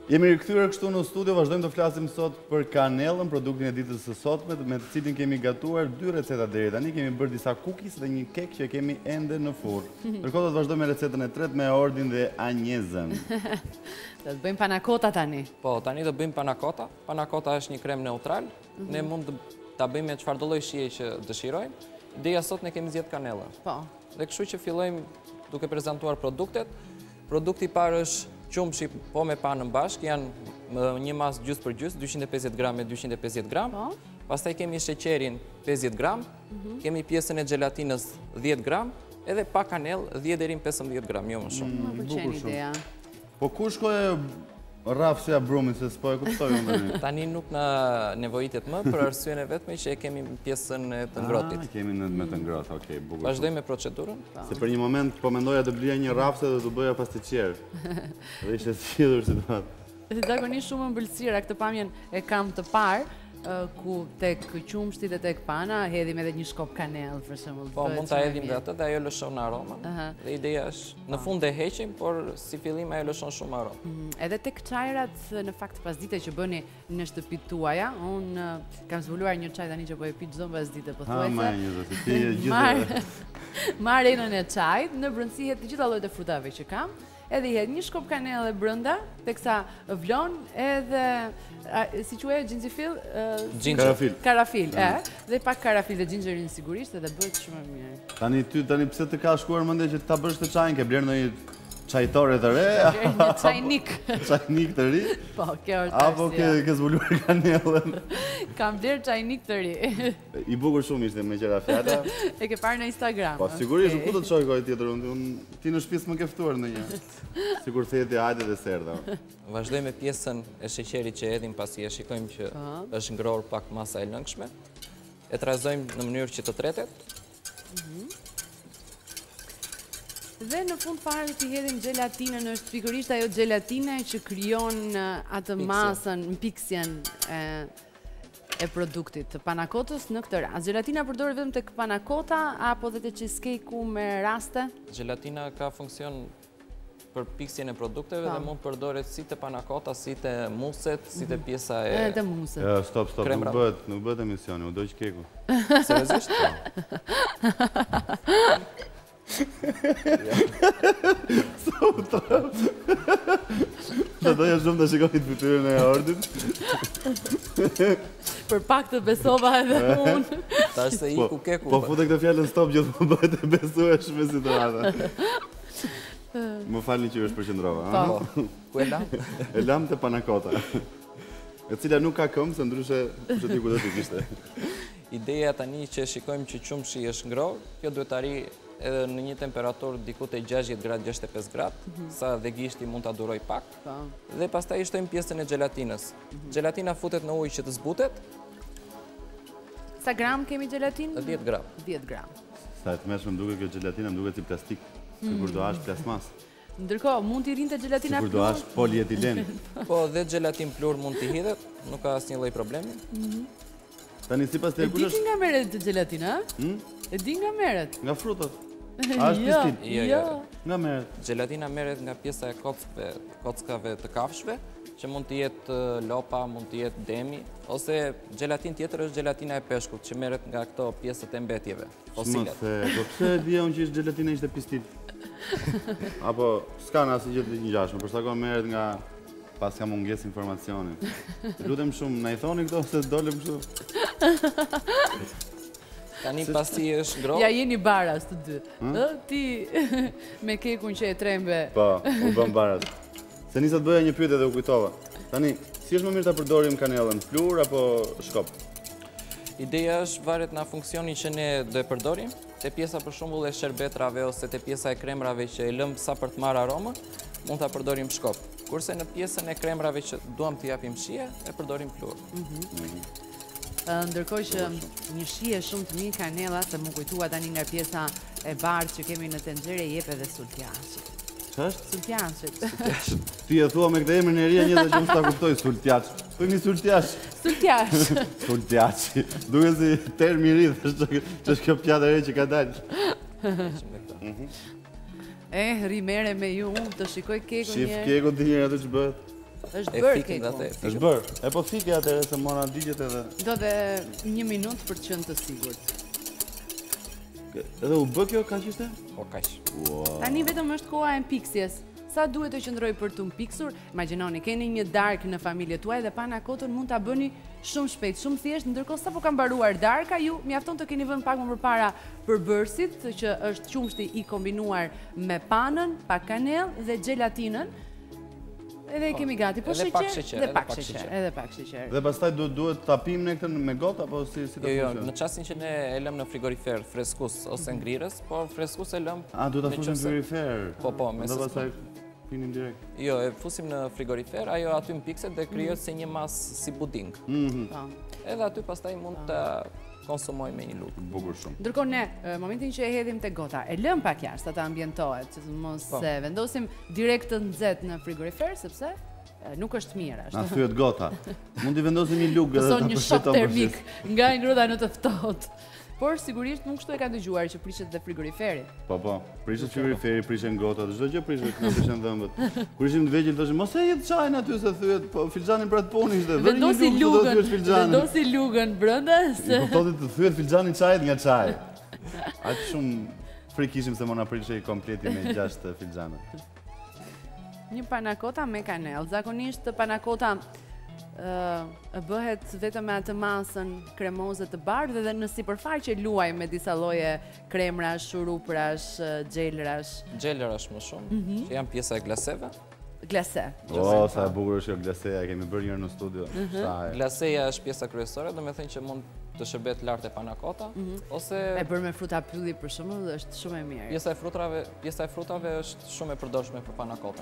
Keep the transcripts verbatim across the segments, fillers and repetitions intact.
Jemi rikthyer kështu në studio, vazhdojmë të flasim sot për kanellën, produktin e ditës së sotme, me të cilin kemi gatuar dy receta deri tani. Kemi bërë disa cookies dhe një kek që kemi ende në furrë. Ndërkohë do të vazhdojmë me recetën e tretë me Ordin dhe Anjezën. Do të bëjmë panakota tani. Po, tani do bëjmë panakota. Panakota është një krem neutral. Ne mund ta bëjmë me çfarëdo lloj shije që dëshirojmë. Ideja sot ne kemi zgjedh kanellën. Po. Dhe kështu që fillojmë duke prezantuar produktet. Produkti i parë është qumshi po me panën bashkë, janë një masë gjysmë për gjysmë, dyqind e pesëdhjetë gram me dyqind e pesëdhjetë gram. Pastaj kemi sheqerin pesëdhjetë gram, kemi pjesën e gelatinës dhjetë gram, edhe pa kanellë dhjetë deri në pesëmbëdhjetë gram, jo më shumë. Më pëlqen ideja. Po ku shkoi rrafsja brumit, se s'po e kuptoj unë. Tani nuk na nevojitet më për arsyen e vetme që e kemi pjesën e të ngrohtit. Ah, kemi në me të ngrohtë, okay, bukur. Vazhdojmë me procedurën. Se për një moment po mendoja të blija një rrafse dhe të bëja pastiqer. Dhe ishte zgjidhur situatë. Zakonisht shumë ëmbëlsira këtë pamjen e kam të parë, ku tek qumshti dhe tek pana hedhim edhe një shkop kanellë për shembull. Po mund ta hedhim dhe atë dhe ajo lëshon aromën. Dhe ideja është në fund e heqim, por si fillim ajo lëshon shumë aromë. Edhe tek çajrat në fakt pasdite që bëni në shtëpitë tuaja, un kam zbuluar një çaj tani që po e pi çdo pasdite pothuajse. Ha, më një zot, ti e gjithë. Marr enën e çajit, në brendësi të gjitha llojet e frutave që kam. Edhe i hedh një shkop kanellë brenda, teksa vlon edhe si quhet xhinxhifil, karafil. Karafil, e, dhe pak karafil dhe xhinxherin sigurisht edhe bëhet shumë mirë. Tani ty tani pse të ka shkuar mendje që ta bësh të çajin, ke bler ndonjë çajtore të re? Një çajnik. Çajnik të ri? Po, kjo është arsye. Apo ke ke zbuluar kanellën? Kam bler çajnik të ri. I bukur shumë ishte me qira fjala. E ke parë në Instagram. Po sigurisht, ku do të shoj kohë tjetër unë. Ti në shtëpi më ke ftuar ndonjë. Sigur theti hajde dhe serdha. Vazhdojmë me pjesën e sheqerit që hedhim pasi e shikojmë që është ngrohur pak masa e lëngshme. E trazojmë në mënyrë që të tretet. Dhe në fund fare të hedhim gelatinën, është pikërisht ajo gelatina që krijon atë masën, piksjen e e produktit të panakotës në këtë rast. Gelatina përdoret vetëm tek panakota apo edhe te cheesecake-u me raste? Gelatina ka funksion për piksjen e produkteve dhe mund përdoret si te panakota, si te muset, si te pjesa e Edhe te muset. Ja, stop, stop, nuk bëhet, nuk bëhet emisioni, u do qkeku. Seriozisht? Sa u trap. Të doja shumë të shikoj fytyrën e Ordit. Për pak të besova edhe unë. Tash se iku keku. Po fute këtë fjalën stop gjithmonë bëhet e besueshme situata. Më falni që ju është përqendrova. Po, ku e lam? E lam te panakota. E cila nuk ka këmbë, se ndryshe kush e di ku do të kishte. Ideja tani që shikojmë që qumshi është ngrohur, kjo duhet të arrijë edhe në një temperaturë diku te gjashtëdhjetë gradë, gjashtëdhjetë e pesë gradë, sa dhe gishti mund ta duroj pak. Dhe pastaj i shtojmë pjesën e gelatinës. Gelatina futet në ujë që të zbutet. Sa gram kemi gelatinë? dhjetë gram. dhjetë gram. Sa të mëshme më duket kjo gelatina, më duket si plastik. Sigur do hash plasmas. Ndërkohë, mund t'i rinte gelatina plur? Sigur do hash polietilen. Po, dhe gelatin plur mund t'i hidhet, nuk ka asnjë lloj problemi. Tani sipas te kush është? E di nga merret gelatina, ë? E di nga merret. Nga frutat. A është pistit? Jo, jo. Nga merret. Gelatina merret nga pjesa e kockave, kockave të kafshëve, që mund të jetë lopa, mund të jetë demi, ose gelatin tjetër është gelatina e peshkut, që merret nga këto pjesët e mbetjeve, fosilet. Po pse e dija unë që ishte gelatina ishte pistit? Apo s'ka në asnjë gjë të ngjashme, për sa kohë merret nga pas ka mungesë informacioni. Lutem shumë, na i thoni këto se dolëm kështu. Tani pasi është ngrohur. Ja jeni baras të dy. Ë ti me kekun që e trembe. Po, u bëm baras. Se nisa të bëja një pyetje dhe u kujtova. Tani, si është më mirë ta përdorim kanellën, flur apo shkop? Ideja është varet nga funksioni që ne do e përdorim. Te pjesa për shembull e sherbetrave ose te pjesa e kremrave që e lëm sa për të marrë aromën, mund ta përdorim shkop. Kurse në pjesën e kremrave që duam t'i japim shije, e përdorim flur. Ndërkohë që një shije shumë të mirë kanella, se më kujtua tani nga pjesa e bardhë që kemi në tenxhere, jep edhe sultjaçit. Ç'është? Sultjaçit. Ti e thua me këtë emrin e ri një dhe që unë s'ta kuptoj sultjaç. Po një sultjaç. Sultjaç. Sultjaçi. Duket si term i ri, që është kjo pjatë e re që ka dalë. Eh, ri mere me ju, unë të shikoj kekun një. Shif kekun ti njëra të që bëhet. Është e bërë fikin dhe atë e keku. fikin. Është bërë. E po fike atëherë se mora digjet edhe. Do dhe një minutë për të qenë të sigurt. Edhe u bë kjo kaq ishte? Po kaq. Tani vetëm është koha e mpiksjes. Sa duhet të qëndroj për të mpiksur? Imagjinoni, keni një darkë në familje tuaj dhe panna kotën mund ta bëni shumë shpejt, shumë thjesht, ndërkohë sapo ka mbaruar darka, ju mjafton të keni vënë pak më përpara përbërësit, që është qumshti i kombinuar me panën, pak kanellë dhe gelatinën. Edhe e kemi gati, po edhe pak sheqer sheqer, dhe edhe pak pak sheqer, sheqer. edhe pak sheqer. Dhe pastaj duhet duhet ta pim ne këtë me gotë apo si si ta Jo, jo, funksionon? në çastin që ne e lëm në frigorifer freskus ose ngrirës, po freskus e lëm. A duhet ta me fusim në qëse- frigorifer? Po, po, me Dhe se- pastaj pinim direkt. Jo, e fusim në frigorifer, ajo aty mpikset dhe krijohet si një mas si puding. Mhm. Po. Edhe aty pastaj mund të konsumoj me një lugë. Bukur shumë. Ndërkohë ne, e, momentin që e hedhim te gota, e lëm pak jashtë, ata ambientohet, që mos Po. se vendosim direkt të nxehtë në frigorifer, sepse e, nuk është mirë Na ashtu. thyet gota. Mund t'i vendosim një lugë edhe Son ta një shok përshëton termik përgjithë. nga e ngrohta në të ftohtë. Por sigurisht nuk kështu e ka dëgjuar që prishet dhe frigoriferi. Po po, prishet frigoriferi, prishen gotat, çdo gjë prishet, na prishen dhëmbët. Kur ishim të vegjël thoshim mos e jep çajin aty se thyet, po filxhanin për atë punë ishte. Vëri një Vendosi lugë, do të lugën, thyet filxhanin. vendosi lugën brenda I se kuptoti të thyet filxhani çajit nga çaji. Aq shumë frikë ishim se mona prishej kompleti me gjashtë filxhane. një panakota me kanellë. Zakonisht panakota ë bëhet vetëm me atë masën kremoze të bardhë dhe në sipërfaqe luaj me disa lloje kremrash, shuruprash, gjelrash, Gjeler është më shumë, që janë pjesa e glaseve. glase. O, sa e bukur është kjo glaseja, e kemi bërë njërë në studio. Sa e. Glaseja është pjesa kryesore, do me thënë që mund të shërbet lart e panakota, ose E bërë me fruta pylli për shembull është shumë e mirë. pjesa e frutave, pjesa e frutave është shumë e përdorshme për panakota.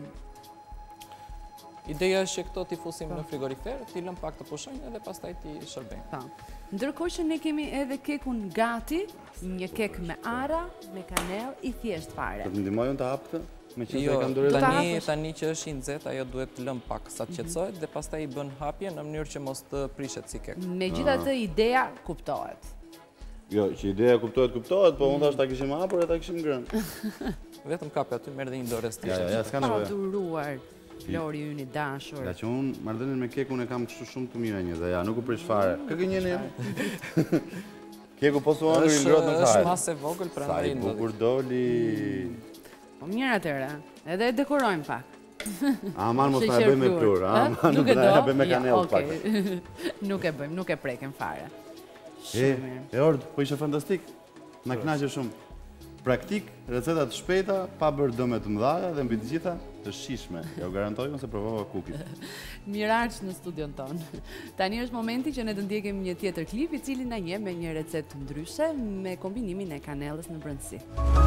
Ideja është që këto t'i fusim në frigorifer, t'i lëm pak të pushojnë edhe pastaj t'i shërbejmë. Po. Ndërkohë që ne kemi edhe kekun gati, një kek me ara, me kanellë, i thjesht fare. Të të ndihmoj unë të hap këtë? Me që se Jo, e kam dorë ta tani, hapësh? tani që është i nxehtë, ajo duhet të lëm pak sa të qetësohet dhe pastaj i bën hapje në mënyrë që mos të prishet si kek. Megjithatë ideja kuptohet. Jo, që ideja kuptohet, kuptohet, po unë thash ta kishim hapur e ta kishim ngrënë. Vetëm kape aty, merr dhe një dorë Ja, stishe. ja, ja, s'ka Pa nevojë. duruar, Flori ynë i dashur. Ja që unë marrëdhënien me kekun e kam kështu shumë të mira një dhe ja, nuk u prish fare. Kë gënjeni jam? Keku po su ëndër i Është ngrohtë në është fare. masë e vogël, Sa prandaj i ndodhi. bukur doli. Po mirë atëre, edhe e dekorojmë pak. Aman mos na e Sheqer bëjmë me plur. plur, Ha? aman Nuk nuk e na e do? bëjmë me Ja, kanellë pak. okej. Nuk e bëjmë, nuk e prekem fare. E, Shumë mirë. e ord, po ishe fantastik. Na kënaqe shumë. Praktik, receta të shpejta, pa bërë dëme të mëdha dhe mbi të gjitha të shishme. Jo garantoj unë se provova kukit. Miraq në studion tonë. Tani është momenti që ne të ndjekim një tjetër klip i cili na jep me një recetë të ndryshe me kombinimin e kanellës në brendësi.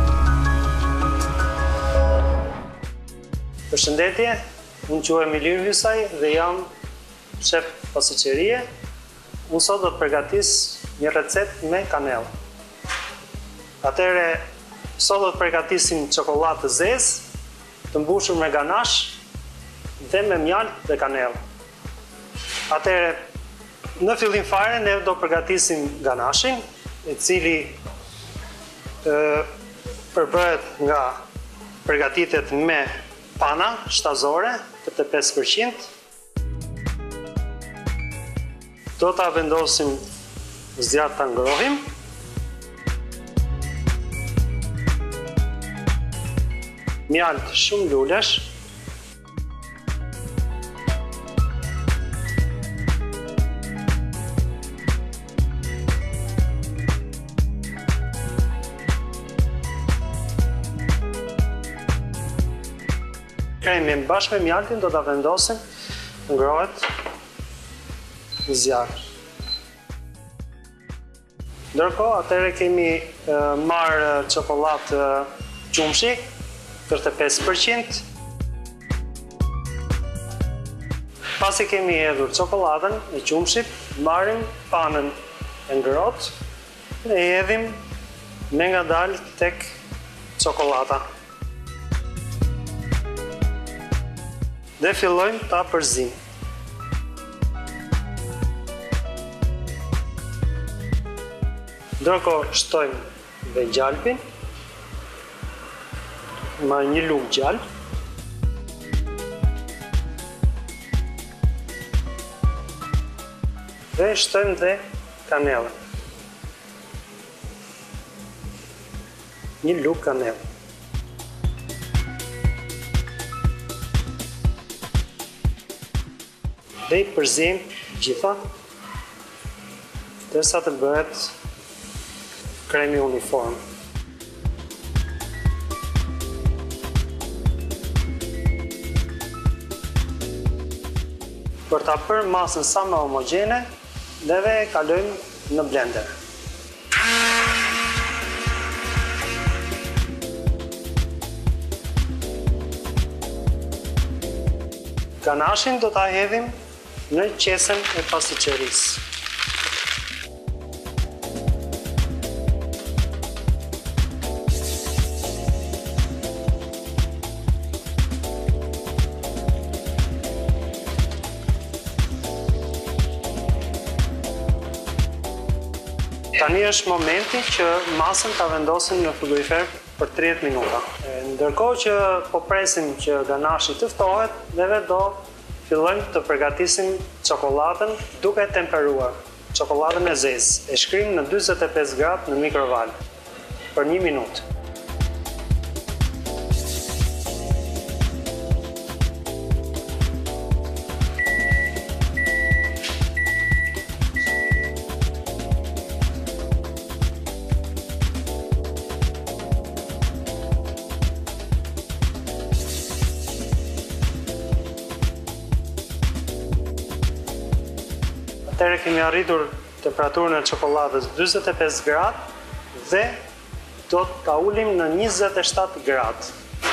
Përshëndetje, unë quhem Ilir Hysaj dhe jam shef pasëqerie. Unë sot do të përgatis një recetë me kanellë. Atëre, sot do të përgatisim çokoladë të zezë, të mbushur me ganash dhe me mjaltë dhe kanellë. Atëre, në fillim fare ne do përgatisim ganashin, i cili ë përbëhet nga përgatitet me pana shtazore, tetëdhjetë e pesë përqind. Do ta vendosim në zjarr ta ngrohim. Mjalt shumë lulesh. Kremin bashkë me mjaltin do ta vendosim, ngrohet në zjarr. Ndërkohë, atëherë kemi e, marrë çokoladë qumshi, tetëdhjetë e pesë përqind. Pasi kemi hedhur çokoladën e qumshit, marrim panën e ngrohtë dhe e hedhim me ngadalë tek çokolada. Dhe fillojmë ta përzim. Ndërkohë shtojmë dhe gjalpin, ma një lugë gjalp. Dhe shtojmë dhe kanelën. Një lugë kanelë. Dhe i përzim gjitha, derisa të bëhet kremi uniform. Për ta bërë masën sa më homogjene, neve e kalojmë në blender. Ganashin do ta hedhim në qesën e pastiqerisë. Tani është momenti që masën ta vendosim në frigorifer për tridhjetë minuta. Ndërkohë që po presim që ganashi të ftohet, neve do fillojmë të përgatisim çokoladën duke temperuar. Çokoladën e zezë. E shkrim në dyzet e pesë gradë në mikrovalë për një minutë. Atëherë kemi arritur temperaturën e çokoladës dyzet e pesë gradë dhe do ta ulim në njëzet e shtatë gradë.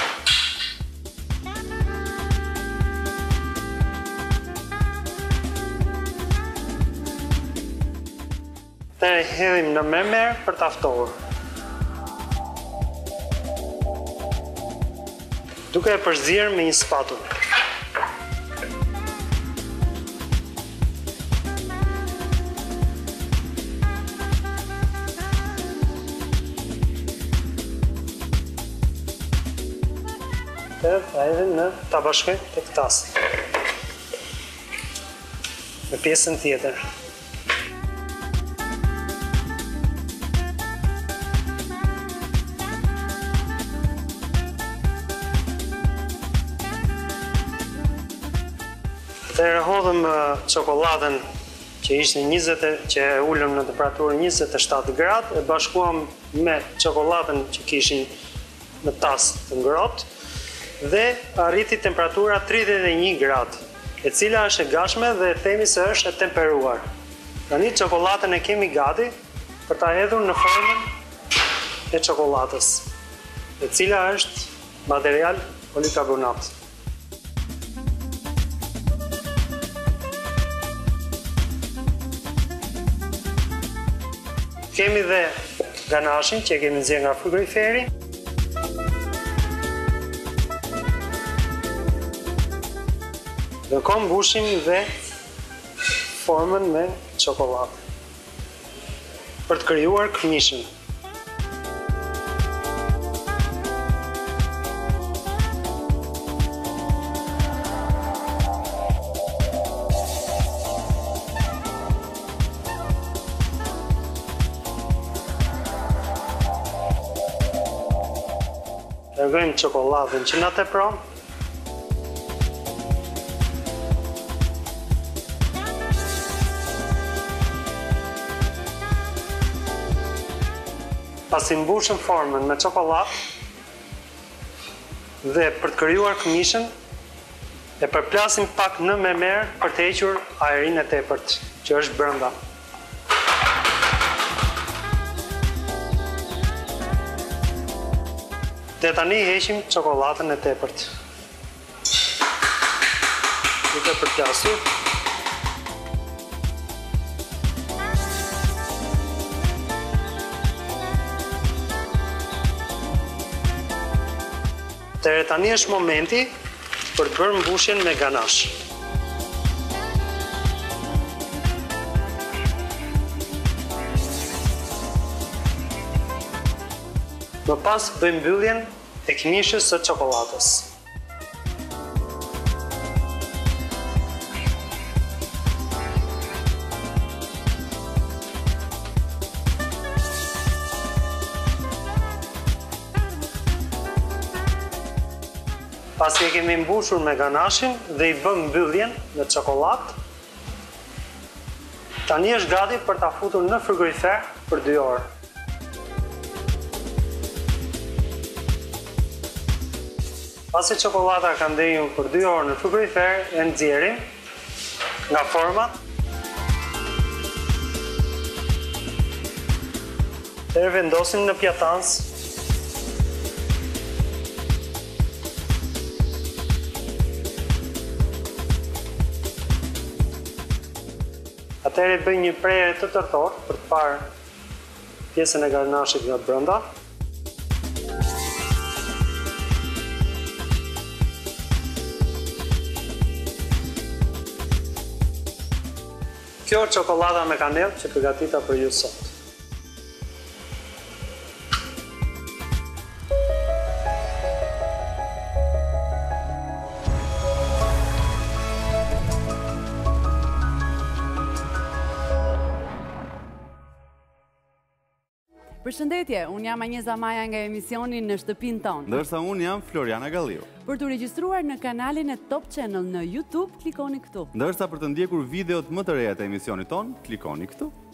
Atëherë hedhim në mermer për ta ftohur. Duke e përzier me një spatull. Dhe ta hedhim në ta bashkojmë tek tasti. Në pjesën tjetër. Atëherë hodhëm çokoladën që ishte njëzet që e ulëm në temperaturë njëzet e shtatë gradë, e bashkuam me çokoladën që kishin në tas të ngrohtë dhe arriti temperatura tridhjetë e një gradë, e cila është e gatshme dhe themi se është e temperuar. Tani çokoladën e kemi gati për ta hedhur në formën e çokoladës, e cila është material polikarbonat. Kemi dhe ganashin që kemi nxjerrë nga frigoriferi. Në kom mbushim dhe formën me çokoladë për të krijuar këmishën. Largojmë çokoladën që na tepron. Pasi mbushëm formën me çokoladë dhe për të krijuar këmishën, e përplasim pak në mermer për të hequr ajrin e tepërt që është brenda. Dhe tani heqim çokoladën e tepërt. Duke përplasur. Atëherë tani është momenti për të bërë mbushjen me ganash. Më pas bëjmë mbylljen e këmishës së çokoladës. Pasi e kemi mbushur me ganashin dhe i bëm mbylljen në çokoladë, tani është gati për ta futur në frigorifer për dy orë. Pasi çokolada ka ndenjur për dy orë në frigorifer, e nxjerrim nga format. E vendosim në pjatans. Atëherë bëj një prerje të tërtor për të parë pjesën e garnashit nga brenda. Kjo është çokolada me kanellë që përgatita për ju sot. Përshëndetje, unë jam Anjeza Maja nga emisioni Në shtëpinë tonë. Ndërsa unë jam Floriana Galliu. Për të regjistruar në kanalin e Top Channel në YouTube, klikoni këtu. Ndërsa për të ndjekur videot më të reja të emisionit tonë, klikoni këtu.